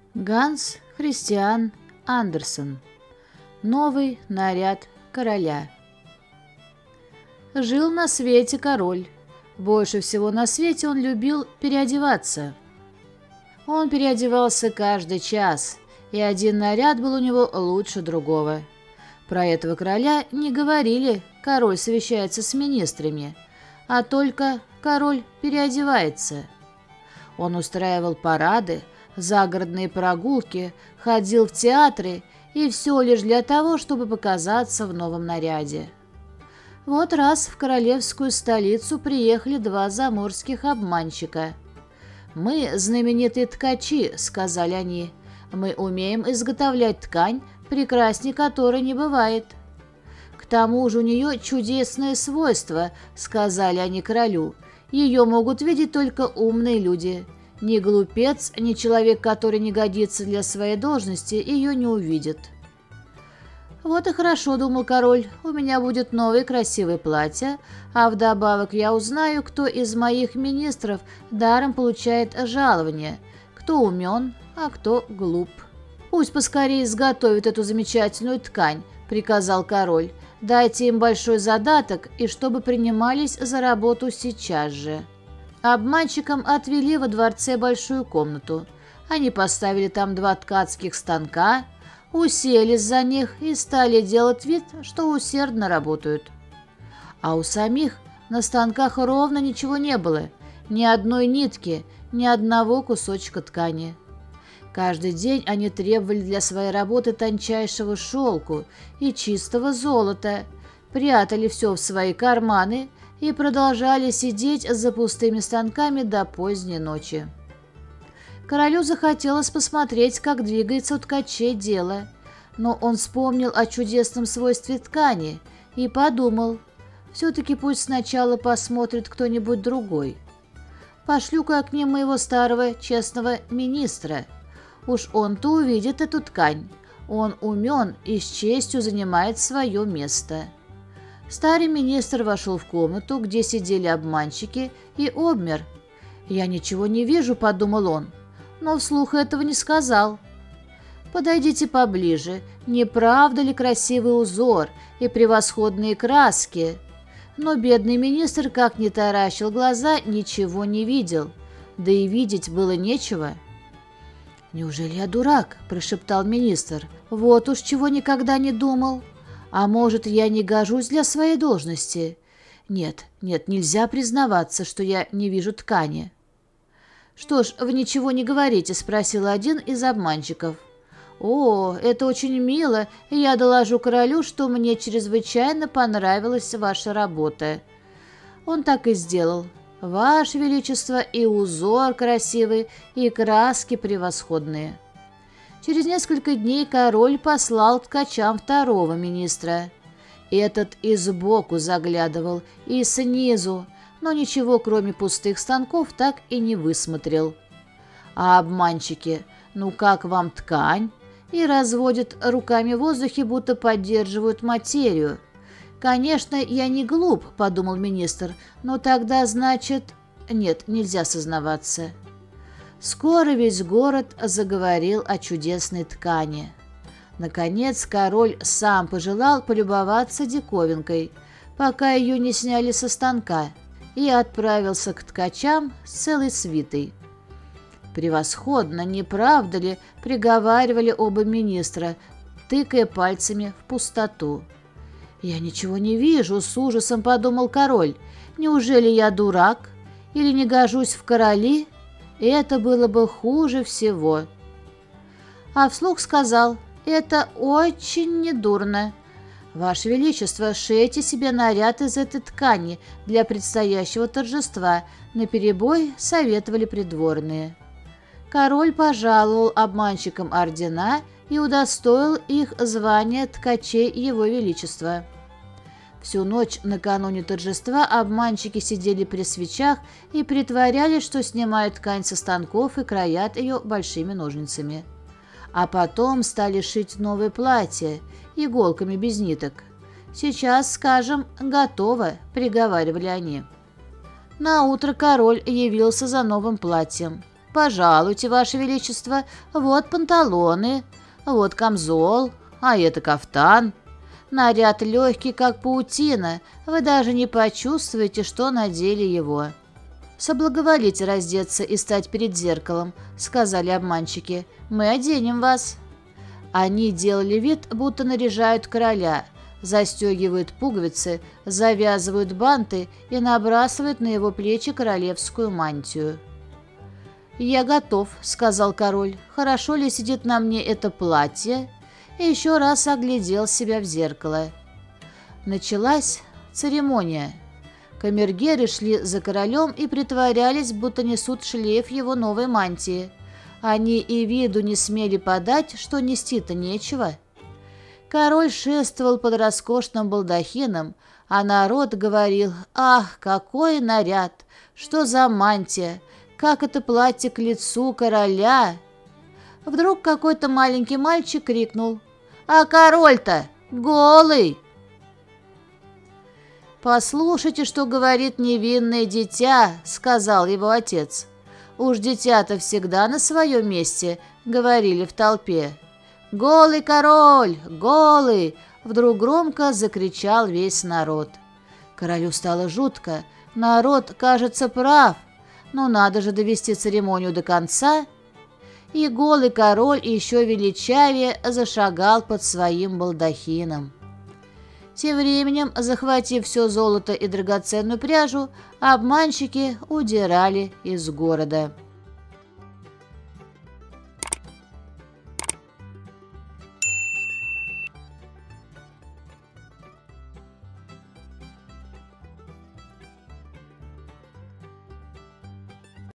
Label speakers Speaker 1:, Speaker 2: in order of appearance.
Speaker 1: Ганс Христиан Андерсен. Новый наряд короля. Жил на свете король. Больше всего на свете он любил переодеваться. Он переодевался каждый час, и один наряд был у него лучше другого. Про этого короля не говорили «король совещается с министрами», а только «король переодевается». Он устраивал парады, загородные прогулки, ходил в театры, и все лишь для того, чтобы показаться в новом наряде. Вот раз в королевскую столицу приехали два заморских обманщика. «Мы знаменитые ткачи», — сказали они. «Мы умеем изготовлять ткань, прекрасней которой не бывает». «К тому же у нее чудесное свойство», — сказали они королю. «Ее могут видеть только умные люди. Ни глупец, ни человек, который не годится для своей должности, ее не увидит». «Вот и хорошо», — думал король, — «у меня будет новое красивое платье, а вдобавок я узнаю, кто из моих министров даром получает жалование, кто умен, а кто глуп». «Пусть поскорее изготовят эту замечательную ткань», — приказал король. «Дайте им большой задаток, и чтобы принимались за работу сейчас же». Обманщикам отвели во дворце большую комнату. Они поставили там два ткацких станка, уселись за них и стали делать вид, что усердно работают. А у самих на станках ровно ничего не было, ни одной нитки, ни одного кусочка ткани. Каждый день они требовали для своей работы тончайшего шелку и чистого золота, прятали все в свои карманы и продолжали сидеть за пустыми станками до поздней ночи. Королю захотелось посмотреть, как двигается у ткачей дело, но он вспомнил о чудесном свойстве ткани и подумал, все-таки пусть сначала посмотрит кто-нибудь другой. «Пошлю-ка к ним моего старого честного министра. Уж он-то увидит эту ткань. Он умен и с честью занимает свое место». Старый министр вошел в комнату, где сидели обманщики, и обмер. «Я ничего не вижу», — подумал он, но вслух этого не сказал. «Подойдите поближе. Не правда ли красивый узор и превосходные краски?» Но бедный министр, как ни таращил глаза, ничего не видел. Да и видеть было нечего. «Неужели я дурак?» – прошептал министр. «Вот уж чего никогда не думал. А может, я не гожусь для своей должности? Нет, нельзя признаваться, что я не вижу ткани». «Что ж, вы ничего не говорите?» – спросил один из обманщиков. «О, это очень мило, и я доложу королю, что мне чрезвычайно понравилась ваша работа». Он так и сделал. «Ваше Величество, и узор красивый, и краски превосходные». Через несколько дней король послал ткачам второго министра. Этот и сбоку заглядывал, и снизу, но ничего, кроме пустых станков, так и не высмотрел. А обманщики: «Ну как вам ткань?» и разводят руками в воздухе, будто поддерживают материю. «Конечно, я не глуп», — подумал министр, — «но тогда, значит...» Нет, нельзя сознаваться. Скоро весь город заговорил о чудесной ткани. Наконец король сам пожелал полюбоваться диковинкой, пока ее не сняли со станка, и отправился к ткачам с целой свитой. «Превосходно, не правда ли?» — приговаривали оба министра, тыкая пальцами в пустоту. «Я ничего не вижу», — с ужасом подумал король. «Неужели я дурак? Или не гожусь в короли? Это было бы хуже всего». А вслух сказал: «Это очень недурно. Ваше Величество, шейте себе наряд из этой ткани для предстоящего торжества», — наперебой советовали придворные. Король пожаловал обманщикам ордена и удостоил их звания ткачей Его Величества. Всю ночь накануне торжества обманщики сидели при свечах и притворялись, что снимают ткань со станков и краят ее большими ножницами. А потом стали шить новое платье иголками без ниток. «Сейчас, скажем, готово», — приговаривали они. Наутро король явился за новым платьем. «Пожалуйте, Ваше Величество, вот панталоны, вот камзол, а это кафтан. Наряд легкий, как паутина, вы даже не почувствуете, что надели его». «Соблаговолите раздеться и стать перед зеркалом», — сказали обманщики. «Мы оденем вас». Они делали вид, будто наряжают короля, застегивают пуговицы, завязывают банты и набрасывают на его плечи королевскую мантию. «Я готов», — сказал король. «Хорошо ли сидит на мне это платье?» И еще раз оглядел себя в зеркало. Началась церемония. Камергеры шли за королем и притворялись, будто несут шлейф его новой мантии. Они и виду не смели подать, что нести-то нечего. Король шествовал под роскошным балдахином, а народ говорил: «Ах, какой наряд! Что за мантия! Как это платье к лицу короля!» Вдруг какой-то маленький мальчик крикнул: «А король-то голый!» «Послушайте, что говорит невинное дитя», — сказал его отец. «Уж дитя-то всегда на своем месте», — говорили в толпе. «Голый король! Голый!» — вдруг громко закричал весь народ. Королю стало жутко. Народ, кажется, прав. Но надо же довести церемонию до конца. И голый король еще величавее зашагал под своим балдахином. Тем временем, захватив все золото и драгоценную пряжу, обманщики удирали из города.